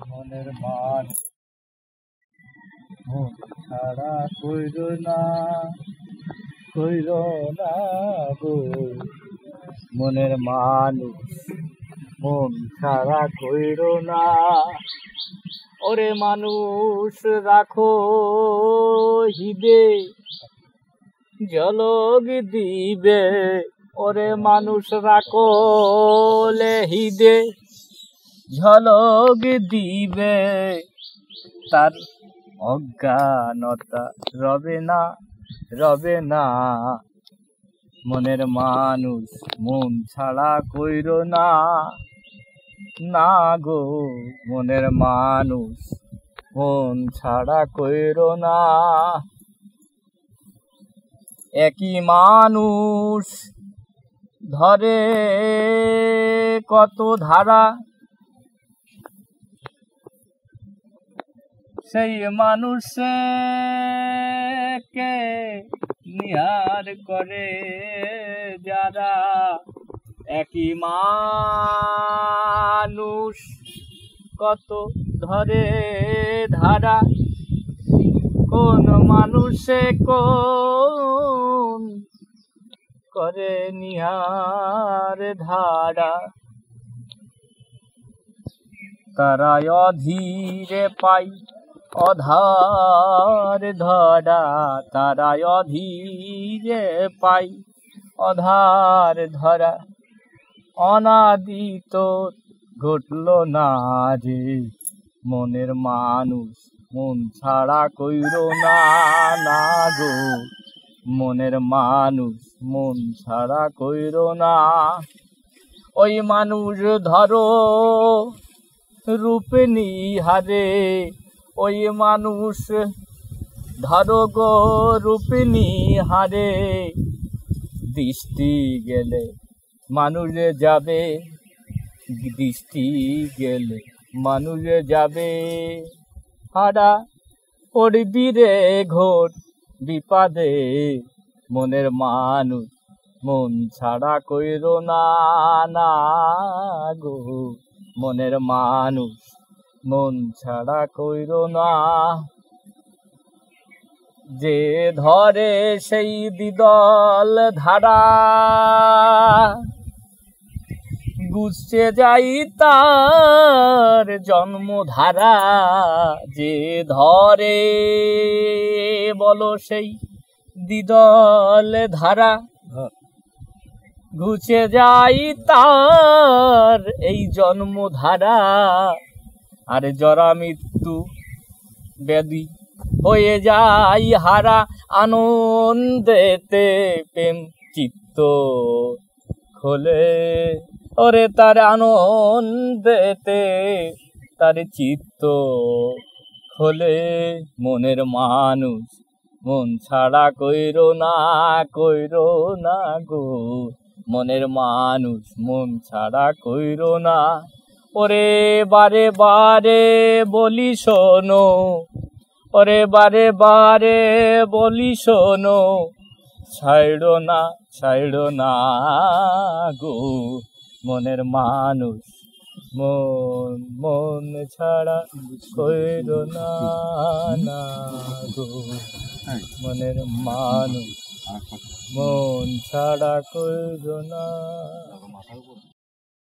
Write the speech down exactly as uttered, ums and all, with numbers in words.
মনের মান মন ছাড়া কইরোনা কইরোনা গো মনের মানুষ মন ছাড়া কইরোনা ওরে মানুষ রাখো হিদে জলগ দিবে ওরে মানুষ রাখো লে হিদে ঝলক দিবে তার অজ্ঞানতা রবে না রবে না মনের মানুষ মন ছাড়া কইরো না না গো মনের মানুষ মন ছাড়া কইরো না একই মানুষ ধরে কত ধারা সেই মানুষকে নিহার করে যারা একই মানুষ কত ধরে ধারা কোন মানুষে কোন করে নিহার ধারা তারা অধীরে পাই অধার ধরা তারা অধীরে পাই অধার ধরা অনাদিত ঘটল না রে মনের মানুষ মন ছাড়া কইরো না না গো মনের মানুষ মন ছাড়া কইরো না ওই মানুষ ধরো রূপে নিহারে ওই মানুষ ধরো গো রূপে নিহারে দৃষ্টি গেলে মানুষ যাবে দৃষ্টি গেলে মানুষ যাবে হারা পড়বি রে ঘোর বিপদে মনের মানুষ মন ছাড়া কইরো না না গো মনের মানুষ মন ছাড়া কইরো না যে ধরে সেই দ্বিদল ধারা গুছে যাই তার জন্মধারা যে ধরে বলো সেই দ্বিদল ধারা ঘুচে যাই তার এই জন্মধারা আর জরা মৃত্যু ব্যাধি হয়ে যাই হারা আনন্দেতে প্রেম চিত্ত খোলে ওরে তার আনন্দেতে তার চিত্ত খোলে মনের মানুষ মন ছাড়া কইরো না কইরো না গো মনের মানুষ মন ছাড়া কইরো না ওরে বারে বারে বলি শোনো ওরে বারে বারে বলি শোনো ছাইড়ো না ছাইড়ো না গো মনের মানুষ মন মন ছাড়া কইরো না না গো মনের মানুষ মন ছাড়া কইরো না।